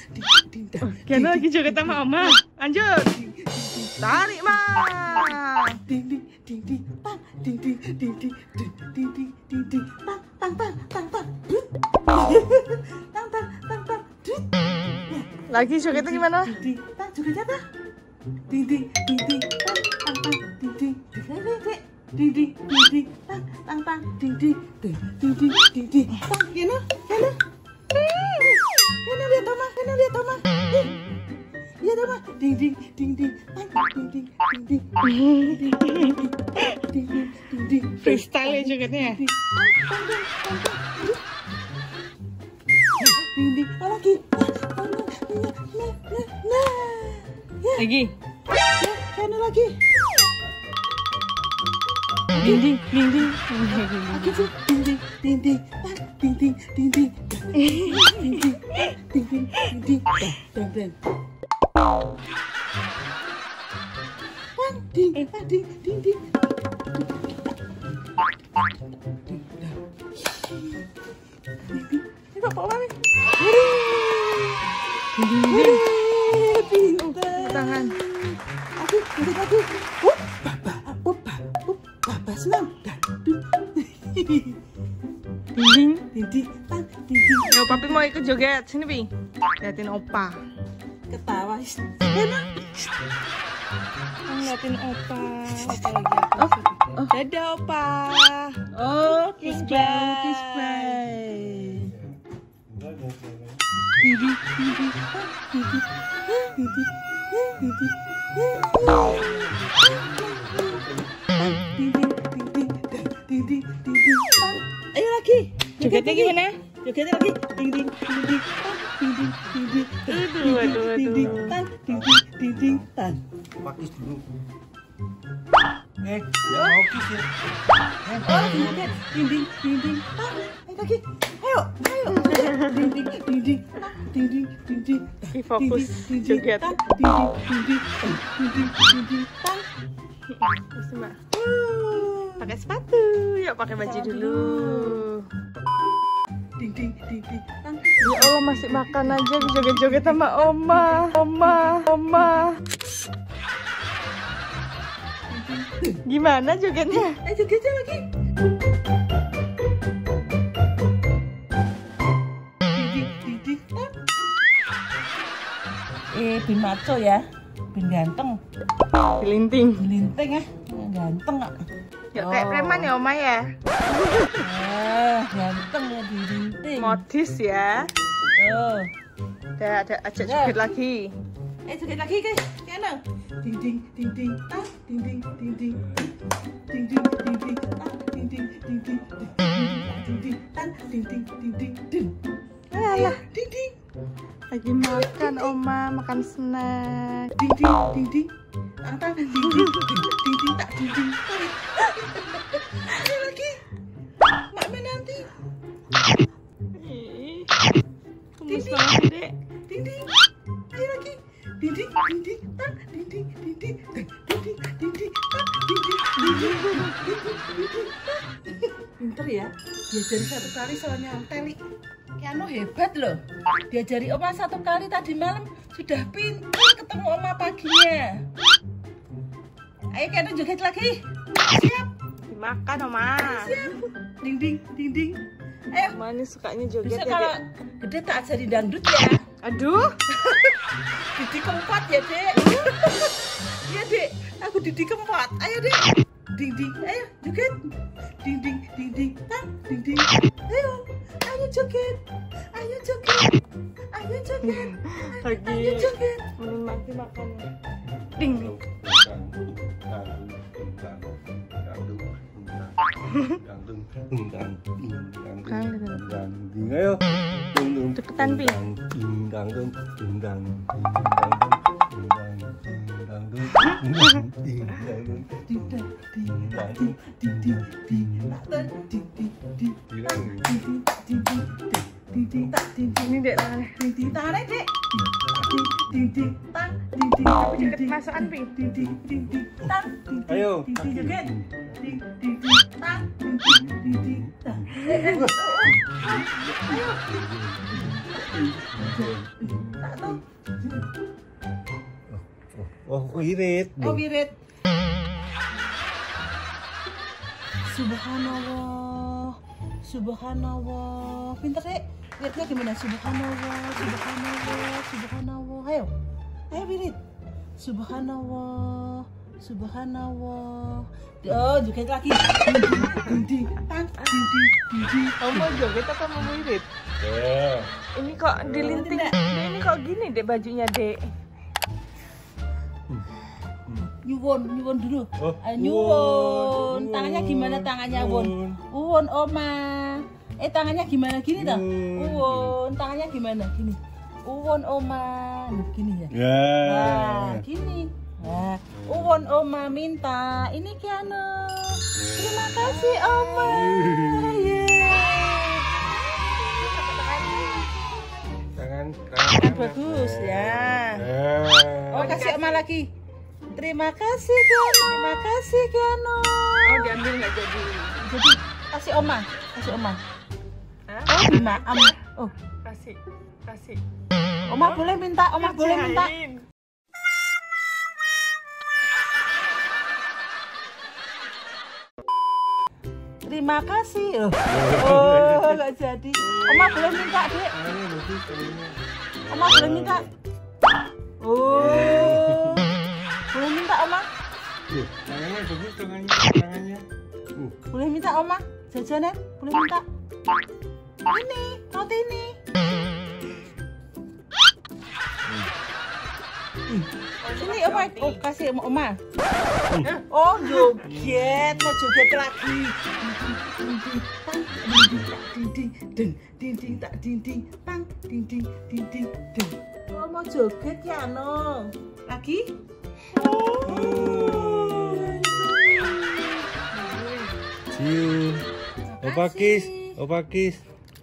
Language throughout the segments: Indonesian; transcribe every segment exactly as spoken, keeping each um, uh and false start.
Kiana lagi joget sama Oma. Lanjut. Tarik, Ma. Ding ding ding ding pang ding ding ding ding ding ding ding ding ding pang pang pang pang pang pang pang pang pang. Lagi jogetnya gimana? Ding ding pang jogetnya apa? Ding ding ding ding pang pang pang ding ding ding ding ding ding pang pang pang ding ding ding ding ding ding pang. Kiana Kiana Kiana lihat Oma Kiana lihat Oma. Lihat Oma ding ding ding ding pang ding ding ding ding ding ding ding ding. Freestyle ya jogetnya. Ding ding lagi. Nah, Lagi. Kiana lagi. Ding ding ding ding. Lagi tuh ding ding ding ding pang ding ding ding ding ding ding ding ding ding dan dan pang ding pang ding ding ding. Ini Bapak Mami. Pintar. Tangan. Aku pintar lagi. Up, baba, up, up, baba senang. Dan ding Ding ding. ding ding pang ding ding. Yo, Papi mau ikut joget. Sini, Pi. Liatin Opa. Ketawa. Enak. Liatin Opa. Opa lagi apa? Oh. Dadah, Opa. Oh, kiss Thank bye, you. kiss bye. Didi, didi, didi, didi, didi, didi, didi. Ayo lagi. Jogetnya gimana? Jogetnya lagi. Ding ding, ding ding, ding ding, ding ding, Aduh, aduh, ding ding, aduh. tan, ding ding, ding ding, tan. Pakis dulu. Eh, yang mau kis ya. Eh, Oh, joget. Ding ding, ding ding, tan. Ayo lagi. Ayo, ayo. Ding ding, ding ding, tan, ding ding, ding ding. Pi fokus joget. Tan, ding ding, ding ding, ding ding, ding ding, tan. Terus, Mbak. Pakai sepatu. Yuk pakai baju dulu. Ding ding, ding ding, tan. Ya Allah, masih makan aja joget-joget sama Oma. Oma, Oma. Gimana jogetnya? Eh, jogetnya lagi. Ding ding, ding ding, tan. Eh, bin maco ya. Bin ganteng. Dilinting. Linting ya. Ganteng nggak? Yuk kayak preman ya Oma ya. Ah, ganteng ya di linting. Modis ya. Oh. Udah ada ajak joget lagi. Eh, joget lagi guys. Kiana. Ding ding, ding ding, tan. Ding ding, ding ding. Ding ding, ding ding, tan. Ding ding, ding ding. Ding ding, tan. Ding ding, ding ding, ding. Alah, Ding ding. lagi makan Oma, makan snack. Ding ding, ding ding. Tang tang, ding ding, ding ding ding, tak ding ding. Tarik. Ayo lagi. Mak menanti. Ih, gemes banget sih, Dek. Ding ding. Ayo lagi. Ding ding, ding ding, tang. Ding ding, ding ding, tang. Ding ding, ding ding, tang. Ding ding, ding ding, ding ding, ding ding, tang. Pinter ya. Diajari satu kali soalnya teli. Kiano hebat loh. Diajari Oma satu kali tadi malam sudah pintar ketemu Oma paginya. Ayo Kiano joget lagi. Siap. Dimakan Oma. Siap. Ding ding, ding ding. Ayo. Oma ini sukanya joget Bisa ya, kalau Dek. gede tak ajari dangdut ya. Aduh. Didi Kempot ya, Dek. Iya, Dek. Aku Didi Kempot. Ayo, Dek. Ding ding. Ayo, joget. Ding ding, ding ding. Tang, ding ding. Ayo. Ayo joget. Ayo joget. Ayo joget. Lagi Ayo joget. menikmati makannya. Ding ding. Ayo. Cepetan, Pi. Ding dang, ding ding, ding ding, ding ding, ding ding, ding ding, ding ding, ding ding, ding ding, tak ding ding. Ini Dek tangannya. Ding ding, tarik Dek. Ding ding, ding tang, ding ding, Tapi ding deket ding, kemasan, Pi. ding ding, ding ding, tang, ding ding, Ayo. ding ding, joget. ding ding ding tang ding ding ding ding tang. Eh, eh. Ayo. Tak tuh. Oh, wirid. Oh, wirid. Subhanallah. Subhanallah. Pintar, Dek. Wiridnya gimana? Subhanallah, subhanallah, subhanallah. Ayo. Ayo wirid. Subhanallah. Subhanallah. Oh, joget lagi. Ding ding tang ding ding ding ding. Kamu mau joget apa mau wirid? Ya. Ini kok dilinting. Dek, ini kok gini dek bajunya dek. Nyuwun, nyuwun dulu. Oh, Ayo, nyuwun. Tangannya gimana tangannya, Won? Uwun, Oma. Eh, tangannya gimana gini toh? Uwun, tangannya gimana? Gini. Uwun, Oma. Nih, gini ya. Ya. Nah, gini. Nah, Uwun, Oma minta. Ini Kiano. Terima kasih, Oma. Yeay. Tangan, Tangan bagus ya. Ya. Oh, kasih Oma lagi. Terima kasih Kiano, terima kasih Kiano. Oh diambil nggak jadi. Jadi kasih Oma, kasih Oma. Hah? Oh, Bima, Am. Oh, Kasih, kasih. Oma boleh minta, Oma boleh minta. Kerjain. Terima kasih. Oh, oh nggak jadi. Oma boleh minta, Dek. Tangannya bagus, tangannya. Oma boleh minta. Oh, boleh minta Oma. Tuh, tangannya bagus, tangannya, tangannya. Uh. Boleh minta Oma. Jajanan, boleh minta. Ini, roti ini. Sini Oma, oh kasih sama Oma. Oh joget, mau joget lagi. Ding ding ding ding ding tak ding ding tang ding ding ding ding ding. Oh mau joget ya no. Lagi? Cium. Opa Kis, Opa Kis.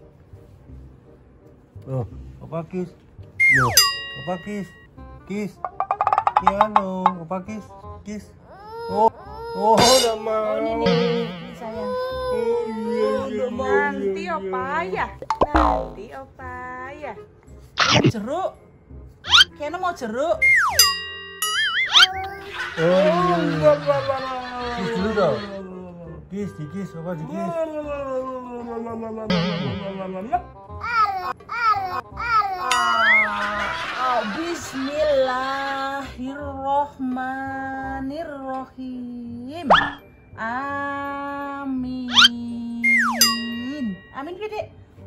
Oh, Opa Kis. Yo, Opa Kis. Kis. Piano, Opa Kis. Kis. Oh, oh, udah mau. Oh ini nih, ini sayang. Oh, iya, iya, iya, Nanti iya, opa iya. ya. Nanti opa ya. Mau jeruk? Kayaknya mau jeruk. Oh, iya. Kis dulu dong. Kis, dikis, Opa dikis. Oh, Bismillahirrohmanirrohim. Amin. Amin gede.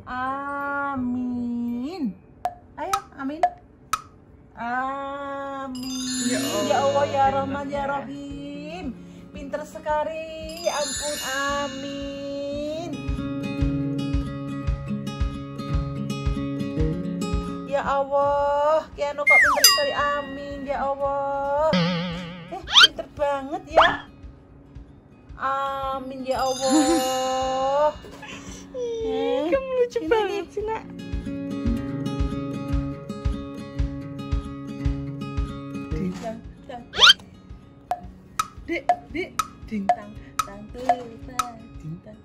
Amin. Ayo, amin. Amin. Ya Allah. Ya Allah, ya Rahman, ya Rahim. Pinter sekali. Ampun, amin. Ya Allah, Kiano kok pinter sekali, amin ya Allah. Eh, pinter banget ya. Amin ya Allah. Ih, kamu lucu ini banget nih. sih nak. Ding tang tang. Dek, dek, ding tang tang tang ding tang.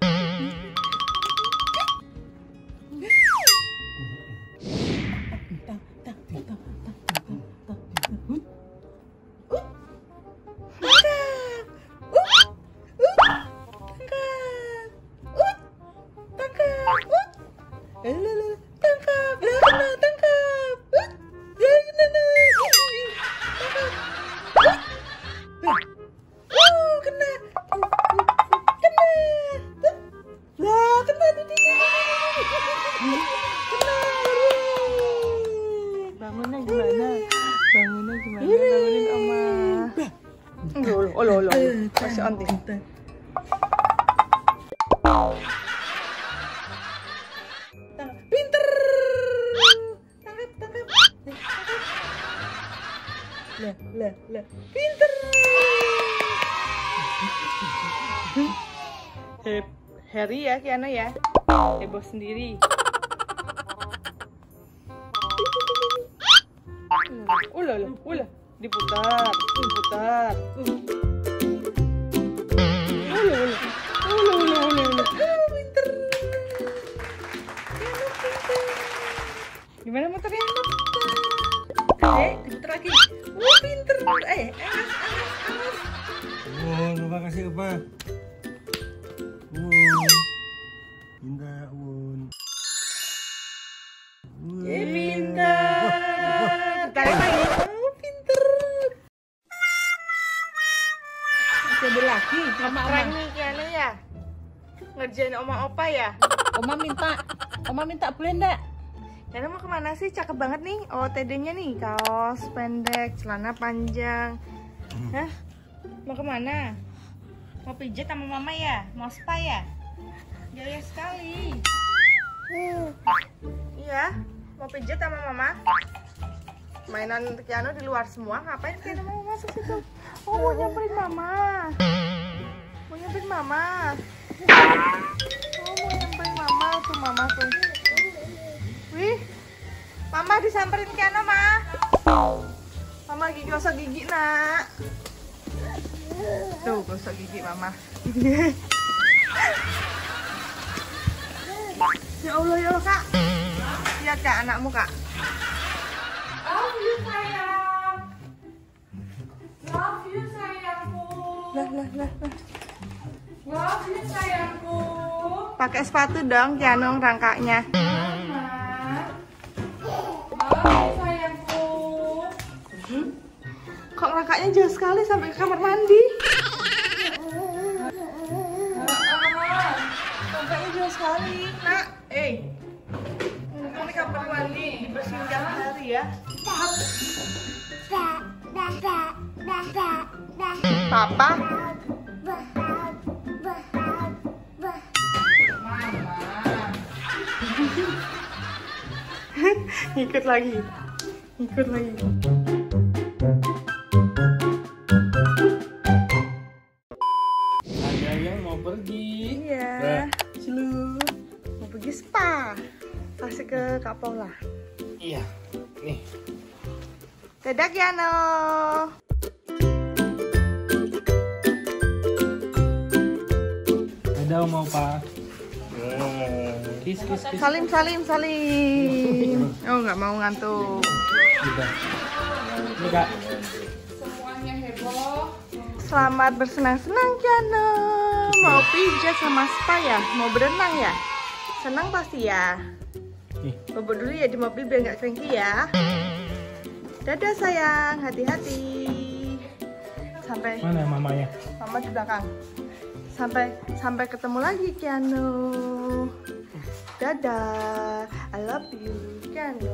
Bangunnya gimana? Bangunnya gimana? Bangunin oma. Oh lo lo. Masih onti. Pinter. Tangkap, tangkap. Lah, lah, lah. Pinter. He Harry ya Kiana ya. Heboh sendiri. Ulah ulah ulah diputar, diputar. Ulah Opa kasih Opa. Wun. Pintar, Wun. Eh, pintar. Tarik lagi. Oh, pintar. Masih ada lagi. Mama Keren nih Kiana ya. Ngerjain oma opa ya. Oma minta. Oma minta boleh enggak? Kiana mau kemana sih? Cakep banget nih. O T D-nya nih. Kaos pendek, celana panjang. Hah? Mau kemana? Mau pijat sama mama ya? Mau spa ya? Gaya sekali. Iya, mau pijat sama mama. Mainan Kiano di luar semua. Ngapain Kiano mau masuk situ? Oh, mau nyamperin mama. Mau nyamperin mama. Oh, mau nyamperin mama tuh, mama tuh. Wih, mama disamperin Kiano, Ma. Mama lagi gosok gigi, nak. Tuh, gosok gigi mama. Ya Allah, ya Allah, Kak. Lihat Kak, anakmu, Kak. Love you, sayang. Love you, sayangku. Lah, lah, lah, lah. Love you, sayangku. Pakai sepatu dong, Kiano, rangkanya. Mama. Love you, sayangku. Hmm? Kok rangkanya jauh sekali sampai ke kamar mandi? Rangkanya jauh sekali, nak. Eh, ini kamar mandi dibersihin tiap hari ya. Papa. Ikut lagi, ikut lagi. Ada yang mau pergi. Iya. Nah. Selu. Mau pergi spa. Kasih ke Kak Paula. Iya. Nih. Dadah Kiano. Ada mau Opa. Kiss, kiss, kiss. Salim, salim, salim. Oh, nggak mau ngantuk. Juga. Ini Kak. Semuanya heboh. Selamat bersenang-senang Kiano. Mau pijat sama spa ya? Mau berenang ya? Senang pasti ya? Nih. Bobo dulu ya di mobil biar nggak cranky ya. Dadah sayang, hati-hati. Sampai Mana mamanya? mama di belakang. Sampai sampai ketemu lagi Kiano. Dadah, I love you Kiano.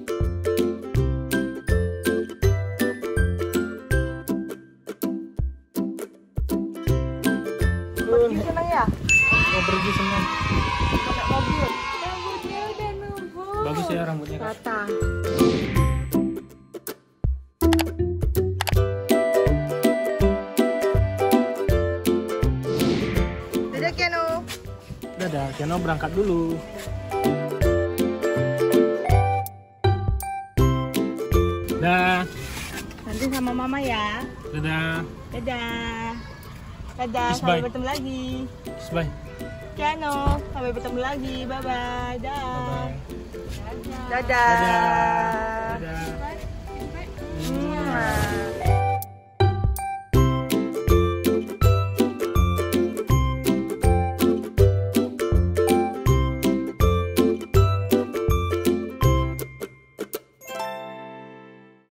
Pergi senang ya? Mau pergi senang. Pakai mobil. Rambutnya udah numpuk. Bagus ya rambutnya Kak. Rata. Dadah Kiano. Dadah, Kiano berangkat dulu. Dah. Nanti sama mama ya. Dadah. Dadah. Dadah, Kiss, sampai bye. bertemu lagi. Bye. Kiano, sampai bertemu lagi. Bye bye. Dah. Bye. Dadah. Dadah. Mwah.